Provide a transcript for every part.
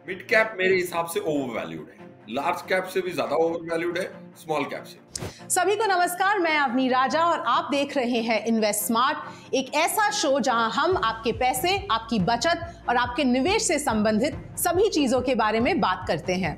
Mid cap मेरे हिसाब से ओवर वैल्यूड है, लार्ज कैप से भी ज्यादा ओवर वैल्यूड है स्मॉल कैप से। सभी को नमस्कार, मैं अवनी राजा और आप देख रहे हैं इन्वेस्ट स्मार्ट, एक ऐसा शो जहां हम आपके पैसे, आपकी बचत और आपके निवेश से संबंधित सभी चीजों के बारे में बात करते हैं।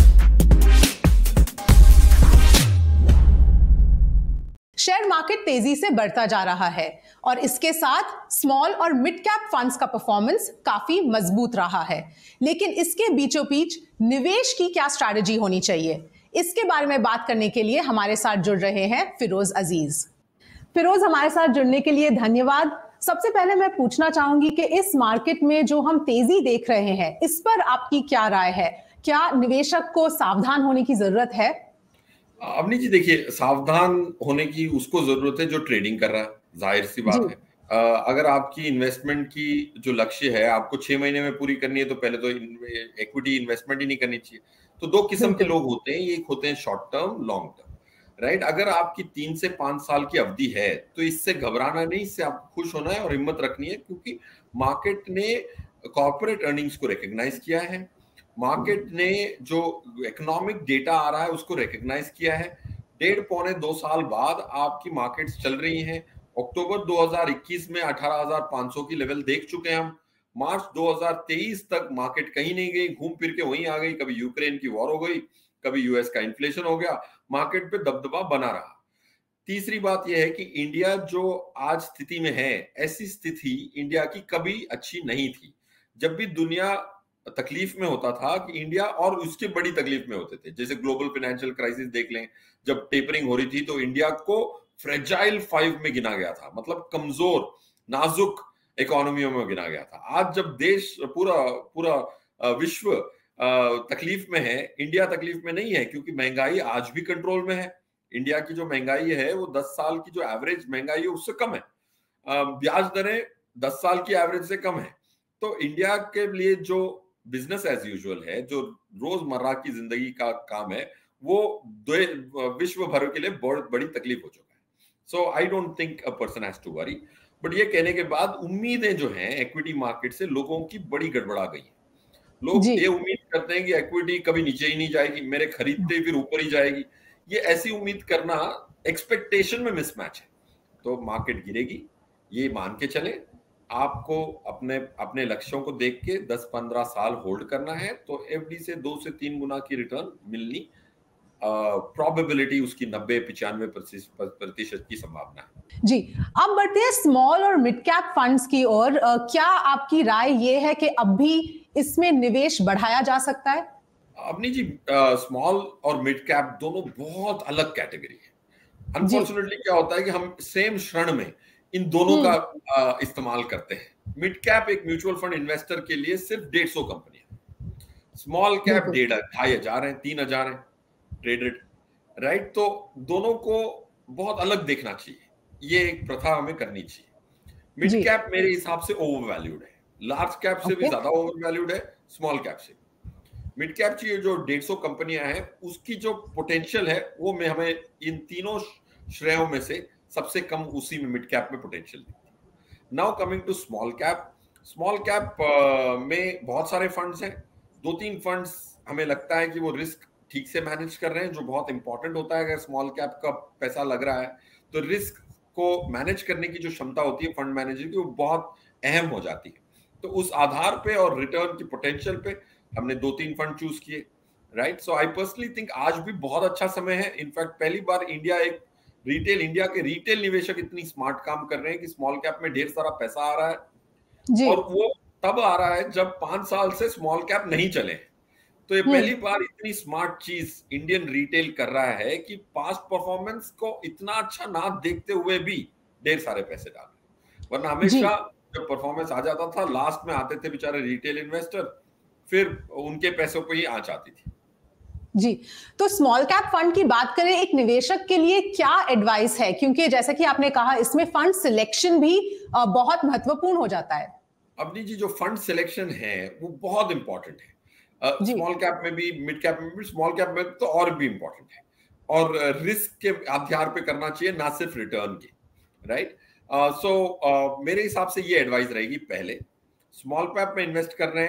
शेयर मार्केट तेजी से बढ़ता जा रहा है और इसके साथ स्मॉल और मिड कैप फंड्स का परफॉर्मेंस काफी मजबूत रहा है। लेकिन इसके बीचों बीच निवेश की क्या स्ट्रैटेजी होनी चाहिए, इसके बारे में बात करने के लिए हमारे साथ जुड़ रहे हैं फिरोज अजीज। फिरोज, हमारे साथ जुड़ने के लिए धन्यवाद। सबसे पहले मैं पूछना चाहूंगी कि इस मार्केट में जो हम तेजी देख रहे हैं, इस पर आपकी क्या राय है? क्या निवेशक को सावधान होने की जरूरत है? अवनी जी देखिए, सावधान होने की उसको जरूरत है जो ट्रेडिंग कर रहा है, जाहिर सी बात है। अगर आपकी इन्वेस्टमेंट की जो लक्ष्य है आपको 6 महीने में पूरी करनी है तो पहले तो इक्विटी इन्वेस्टमेंट ही नहीं करनी चाहिए। तो दो किस्म के लोग होते हैं, एक होते हैं short term, long term, right. अगर आपकी 3 से 5 साल की अवधि है तो इससे घबराना नहीं, इससे आपको खुश होना है और हिम्मत रखनी है, क्योंकि मार्केट ने कॉर्पोरेट अर्निंग्स को रिकॉग्नाइज किया है, मार्केट ने जो इकोनॉमिक डेटा आ रहा है उसको रिकॉग्नाइज किया है। 1.5-2 साल बाद आपकी मार्केट्स चल रही हैं। अक्टूबर 2021 में 18,500 की लेवल देख चुके हैं हम। मार्च 2023 तक मार्केट कहीं नहीं गई, घूम फिर के वहीं आ गई। कभी यूक्रेन की वॉर हो गई, कभी यूएस का इन्फ्लेशन हो गया, मार्केट पे दबदबा बना रहा। तीसरी बात यह है कि इंडिया जो आज स्थिति में है, ऐसी स्थिति इंडिया की कभी अच्छी नहीं थी। जब भी दुनिया तकलीफ में होता था कि इंडिया और उसके बड़ी तकलीफ में होते थे, जैसे ग्लोबल फाइनेंशियल क्राइसिस देख लें, जब टेपरिंग हो रही थी तो इंडिया को फ्रेजाइल 5 में गिना गया था, मतलब कमजोर नाजुक इकोनॉमियों में गिना गया था। आज जब देश पूरा विश्व तकलीफ में है, इंडिया तकलीफ में नहीं है, क्योंकि महंगाई आज भी कंट्रोल में है। इंडिया की जो महंगाई है वो 10 साल की जो एवरेज महंगाई है उससे कम है, ब्याज दरें 10 साल की एवरेज से कम है। तो इंडिया के लिए जो बिजनेस एज यूजुअल है, जो रोजमर्रा की जिंदगी का काम है, वो विश्व भर के लिए बहुत बड़ी तकलीफ हो चुका है। So I don't think a person has to worry. But ये कहने के बाद उम्मीदें जो हैं एक्विटी मार्केट से लोगों की बड़ी गड़बड़ा गई है। लोग ये उम्मीद करते हैं कि एक्विटी कभी नीचे ही नहीं जाएगी, मेरे खरीदते ही फिर ऊपर ही जाएगी। ये ऐसी उम्मीद करना एक्सपेक्टेशन में मिसमैच है, तो मार्केट गिरेगी, ये मान के चले। आपको अपने अपने लक्ष्यों को देख के 10-15 साल होल्ड करना है तो एफडी से 2 से 3 गुना की रिटर्न मिलनी प्रोबेबिलिटी उसकी 90-95% की संभावना है। जी, अब बढ़ते हैं स्मॉल और मिड कैप फंड्स की ओर। क्या आपकी राय ये है कि अब भी इसमें निवेश बढ़ाया जा सकता है? अपनी जी, स्मॉल और मिड कैप दोनों बहुत अलग कैटेगरी है। अनफॉर्चुनेटली क्या होता है कि हम सेम क्षण में इन दोनों का इस्तेमाल करते हैं। मिड कैप एक म्यूचुअल फंड इन्वेस्टर के लिए सिर्फ 150 कंपनियां, स्मॉल कैप 2,500 है, 3,000 है ट्रेडेड, राइट। तो दोनों को बहुत अलग देखना चाहिए, ये एक प्रथा हमें करनी चाहिए। मिड कैप मेरे हिसाब से ओवर वैल्यूड है, लार्ज कैप से भी ज्यादा ओवर वैल्यूड है स्मॉल कैप से। मिड कैप की जो 150 कंपनियां हैं उसकी जो पोटेंशियल है वो में हमें इन तीनों श्रेयों में से सबसे कम उसी में मिड कैप में पोटेंशियल दिखती है। Now coming to small cap. Small cap में बहुत सारे फंड्स हैं। 2-3 फंड्स हमें लगता है कि वो रिस्क ठीक से मैनेज कर रहे हैं, जो बहुत इंपॉर्टेंट होता है। अगर स्मॉल कैप का पैसा लग रहा है तो रिस्क को मैनेज करने की जो क्षमता होती है फंड मैनेजर की, वो बहुत अहम हो जाती है। तो उस आधार पे और रिटर्न की पोटेंशियल पे हमने 2-3 फंड चूज किए, right. So I personally think आज भी बहुत अच्छा समय है। इनफैक्ट पहली बार इंडिया के रिटेल निवेशक इतनी स्मार्ट काम कर रहे हैं कि स्मॉल कैप में ढेर सारा पैसा आ रहा है, और वो तब आ रहा है जब 5 साल से स्मॉल कैप नहीं चले। तो ये पहली बार इतनी स्मार्ट चीज इंडियन रिटेल कर रहा है कि पास्ट परफॉर्मेंस को इतना अच्छा ना देखते हुए भी ढेर सारे पैसे डाल रहे। वरना हमेशा जब परफॉर्मेंस आ जाता था, लास्ट में आते थे बेचारे रिटेल इन्वेस्टर, फिर उनके पैसों को ही आंच आती थी। जी, तो स्मॉल कैप फंड की बात करें, एक निवेशक के लिए क्या एडवाइस है? क्योंकि जैसा कि आपने कहा, इसमें फंड सिलेक्शन भी बहुत महत्वपूर्ण हो जाता है। अपनी जी जो फंड सिलेक्शन है वो बहुत इंपॉर्टेंट है। स्मॉल कैप में भी, मिड कैप में भी, स्मॉल कैप में तो और भी इंपॉर्टेंट है, और रिस्क के आधार पे करना चाहिए, ना सिर्फ रिटर्न के, राइट। सो मेरे हिसाब से ये एडवाइस रहेगी। पहले स्मॉल कैप में इन्वेस्ट कर रहे हैं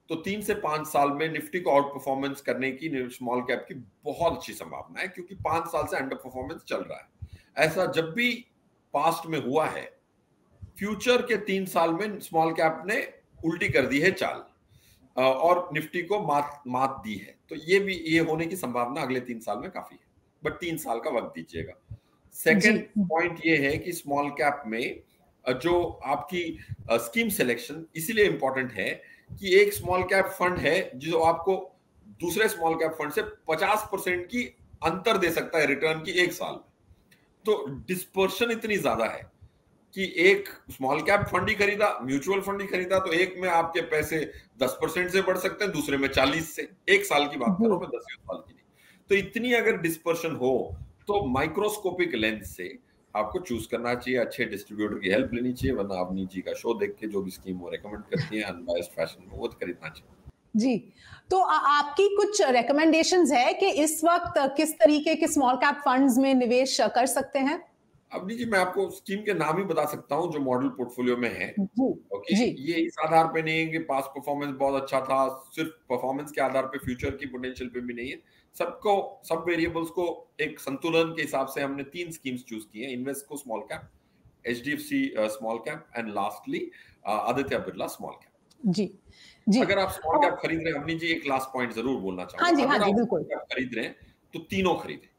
तो 3 से 5 साल में निफ्टी को आउट परफॉर्मेंस करने की स्मॉल कैप की बहुत अच्छी संभावना है, क्योंकि 5 साल से अंडर परफॉर्मेंस चल रहा है। ऐसा जब भी पास्ट में हुआ है, फ्यूचर के 3 साल में स्मॉल कैप ने उल्टी कर दी है चाल और निफ्टी को मात दी है। तो ये होने की संभावना अगले 3 साल में काफी है, बट 3 साल का वक्त दीजिएगा। सेकेंड पॉइंट ये है कि स्मॉल कैप में जो आपकी स्कीम सिलेक्शन इसीलिए इंपॉर्टेंट है कि एक स्मॉल कैप फंड है जो आपको दूसरे स्मॉल कैप फंड से 50% की अंतर दे सकता है रिटर्न की 1 साल में। तो डिस्पर्शन इतनी ज्यादा है कि एक स्मॉल कैप फंड ही खरीदा, म्यूचुअल फंड ही खरीदा, तो एक में आपके पैसे 10% से बढ़ सकते हैं, दूसरे में 40 से। 1 साल की बात कर रहा हूं मैं, 10 साल की नहीं। तो इतनी अगर डिस्पर्शन हो तो माइक्रोस्कोपिक लेंस से आपको चूज करना चाहिए, अच्छे डिस्ट्रीब्यूटर की हेल्प लेनी चाहिए, वरना अवनी जी का शो देख के जो भी स्कीम वो रेकमेंड करती है अनबायस्ड फैशन में वो खरीदना चाहिए। जी, तो आपकी कुछ रिकमेंडेशंस है कि इस वक्त किस तरीके के स्मॉल कैप फंड्स में निवेश कर सकते हैं? अवनी जी, मैं आपको स्कीम के नाम ही बता सकता हूं जो मॉडल पोर्टफोलियो में है। ओके, जी। ये इस आधार पे नहीं है कि पास्ट परफॉर्मेंस बहुत अच्छा था, सिर्फ परफॉर्मेंस के आधार पे फ्यूचर की पोटेंशियल पे भी नहीं है। सब वेरिएबल्स को एक संतुलन के हिसाब से हमने 3 स्कीम्स चूज की हैं। Invesco small cap, HDFC small cap and lastly Aditya Birla small cap. जी जी। अगर आप स्मॉल कैप खरीद रहे हैं, अवनी जी एक लास्ट पॉइंट जरूर बोलना चाहूंगा। हाँ जी, आप बिल्कुल। स्मॉल कैप खरीद रहे हैं तो तीनों खरीदें,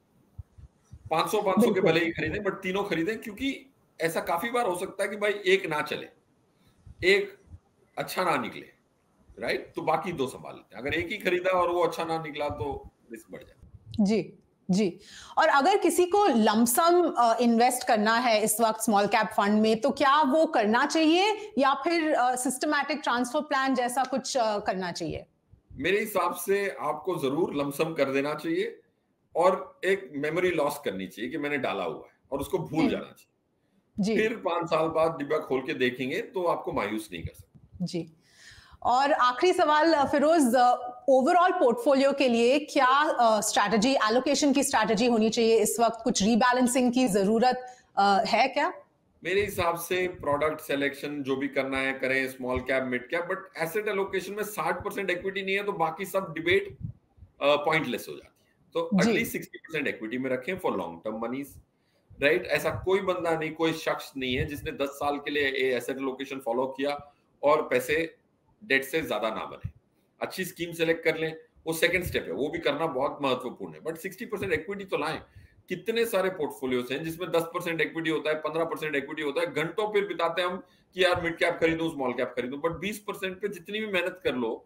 500 के भले ही खरीदें, बट तीनों खरीदें, क्योंकि ऐसा काफी बार हो सकता है कि भाई एक ना चले, एक अच्छा ना निकले, राइट? तो बाकी 2 संभाल लेते हैं। अगर एक ही खरीदा और वो अच्छा ना निकला तो रिस्क बढ़ जाए। जी जी। और अगर किसी को लमसम इन्वेस्ट करना है इस वक्त स्मॉल कैप फंड में, तो क्या वो करना चाहिए या फिर सिस्टमैटिक ट्रांसफर प्लान जैसा कुछ करना चाहिए? मेरे हिसाब से आपको जरूर लमसम कर देना चाहिए और एक मेमोरी लॉस करनी चाहिए कि मैंने डाला हुआ है, और उसको भूल जाना चाहिए। जी। फिर 5 साल बाद डिब्बा खोल के देखेंगे तो आपको मायूस नहीं कर सकते। जी। और आखिरी सवाल फिरोज, ओवरऑल पोर्टफोलियो के लिए क्या स्ट्रैटेजी, एलोकेशन की स्ट्रैटेजी होनी चाहिए इस वक्त? कुछ रीबैलेंसिंग की जरूरत है क्या? मेरे हिसाब से प्रोडक्ट सिलेक्शन जो भी करना है करें, small cap, mid cap, but asset allocation में 60% इक्विटी नहीं है तो बाकी सब डिबेट पॉइंटलेस हो जाती है। तो एटलीस्ट 60% इक्विटी में रखें for long term monies, right? ऐसा कोई बंदा नहीं, कोई शख्स नहीं है जिसने 10 साल के लिए एसेट एलोकेशन फॉलो किया और पैसे डेट से ज्यादा ना बने। अच्छी स्कीम सेलेक्ट कर लें, वो सेकंड स्टेप है, वो भी करना बहुत महत्वपूर्ण है, बट 60% इक्विटी तो लाएं। कितने सारे पोर्टफोलियोज हैं जिसमें 10% इक्विटी होता है, 15% इक्विटी होता है, घंटों फिर बिताते हैं हम कि यार मिड कैप खरीदूं, स्मॉल कैप खरीदूं, बट 20% पे जितनी भी मेहनत कर लो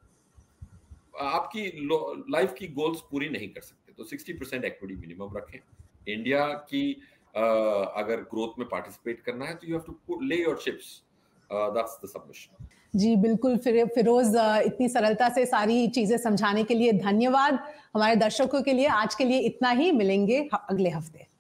आपकी लाइफ की गोल्स पूरी नहीं कर सकते। तो 60% इक्विटी मिनिमम रखें। इंडिया की अगर ग्रोथ में पार्टिसिपेट करना है तो you have to lay your chips, that's the submission. जी बिल्कुल फिरोज, इतनी सरलता से सारी चीजें समझाने के लिए धन्यवाद। हमारे दर्शकों के लिए आज के लिए इतना ही, मिलेंगे अगले हफ्ते।